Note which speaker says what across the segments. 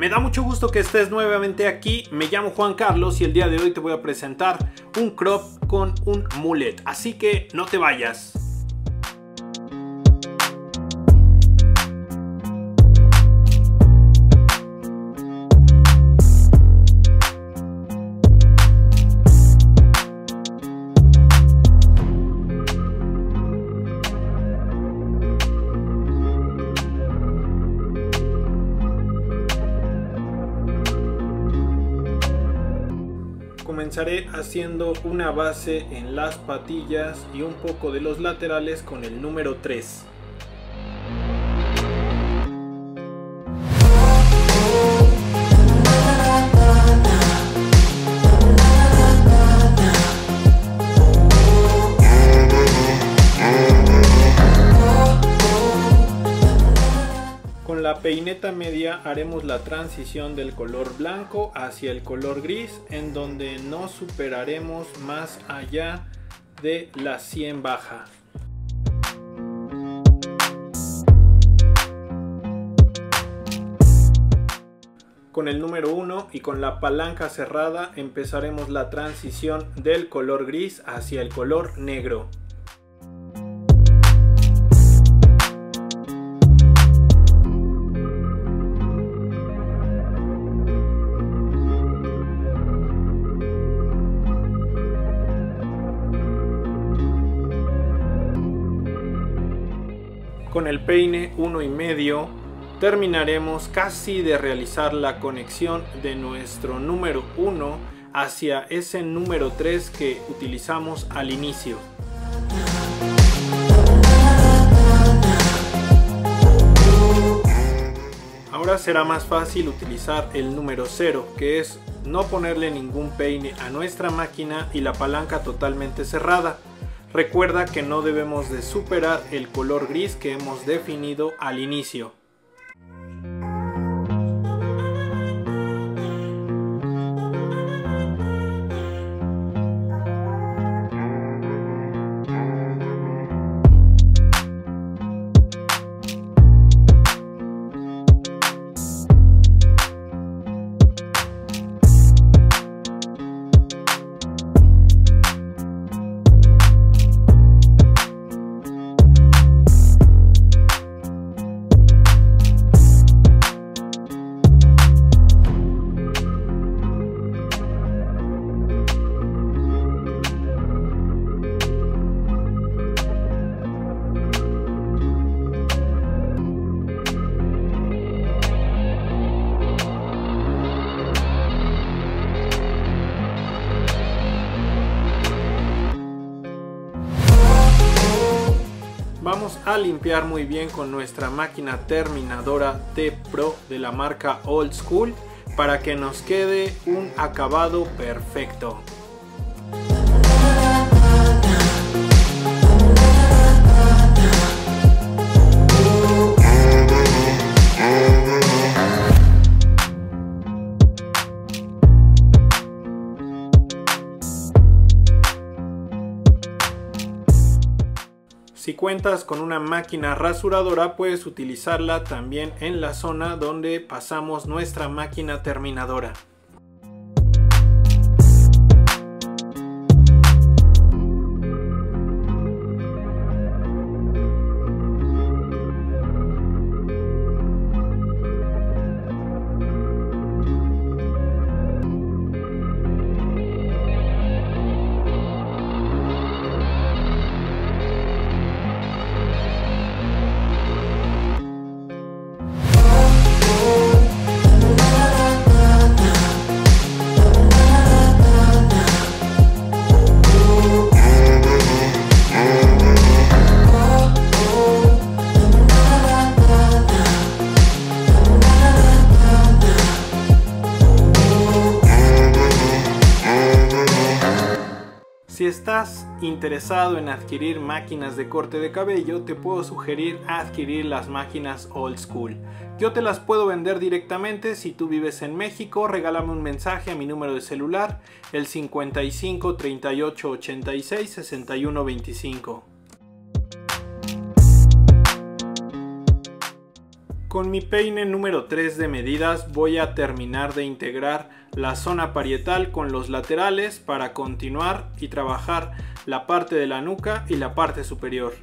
Speaker 1: Me da mucho gusto que estés nuevamente aquí. Me llamo Juan Carlos y el día de hoy te voy a presentar un crop con un mullet, así que no te vayas. Comenzaré haciendo una base en las patillas y un poco de los laterales con el número 3. Con la peineta media haremos la transición del color blanco hacia el color gris, en donde no superaremos más allá de la 100 baja. Con el número 1 y con la palanca cerrada empezaremos la transición del color gris hacia el color negro. Con el peine 1,5 terminaremos casi de realizar la conexión de nuestro número 1 hacia ese número 3 que utilizamos al inicio. Ahora será más fácil utilizar el número 0, que es no ponerle ningún peine a nuestra máquina y la palanca totalmente cerrada. Recuerda que no debemos de superar el color gris que hemos definido al inicio. Vamos a limpiar muy bien con nuestra máquina terminadora T-Pro de la marca Old School para que nos quede un acabado perfecto. Si cuentas con una máquina rasuradora, puedes utilizarla también en la zona donde pasamos nuestra máquina terminadora. Si estás interesado en adquirir máquinas de corte de cabello, te puedo sugerir adquirir las máquinas Old School. Yo te las puedo vender directamente. Si tú vives en México, regálame un mensaje a mi número de celular, el 55 38 86 61 25. Con mi peine número 3 de medidas voy a terminar de integrar la zona parietal con los laterales para continuar y trabajar la parte de la nuca y la parte superior.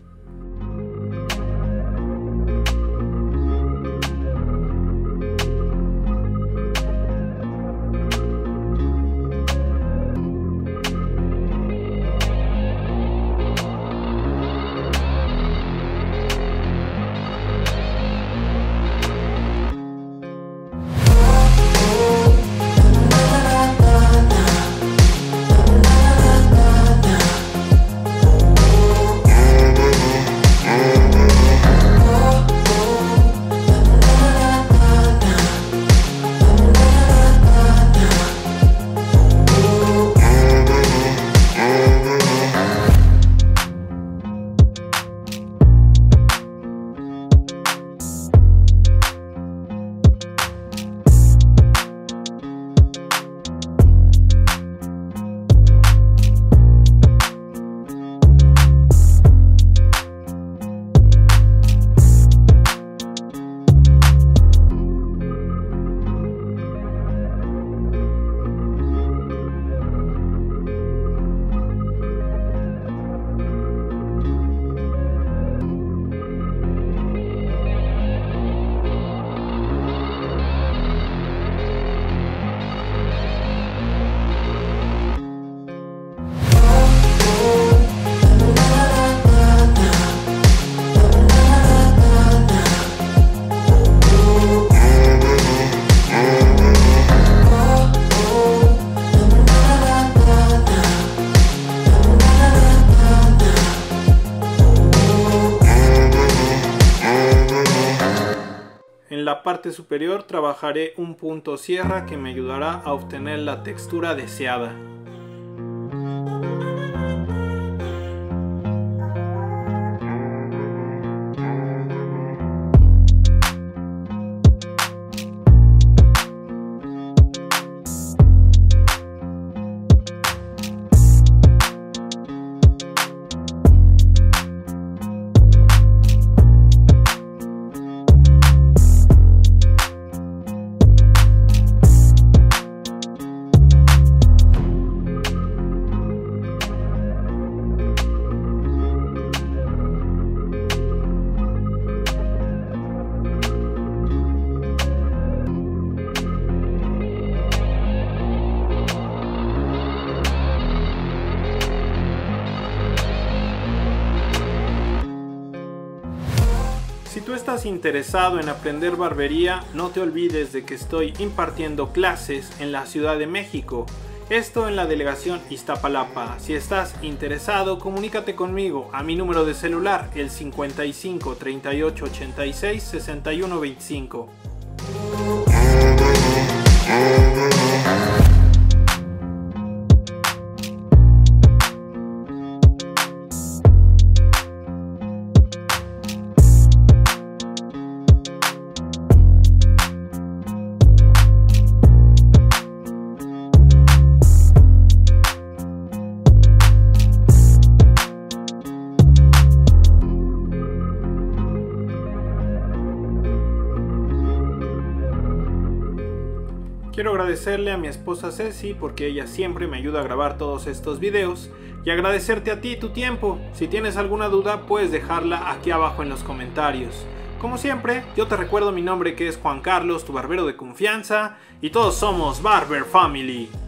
Speaker 1: En la parte superior trabajaré un punto sierra que me ayudará a obtener la textura deseada. Si tú estás interesado en aprender barbería, no te olvides de que estoy impartiendo clases en la Ciudad de México. Esto en la delegación Iztapalapa. Si estás interesado, comunícate conmigo a mi número de celular, el 55 38 86 61 25. Quiero agradecerle a mi esposa Ceci porque ella siempre me ayuda a grabar todos estos videos y agradecerte a ti tu tiempo. Si tienes alguna duda puedes dejarla aquí abajo en los comentarios. Como siempre, yo te recuerdo mi nombre que es Juan Carlos, tu barbero de confianza, y todos somos Barber Family.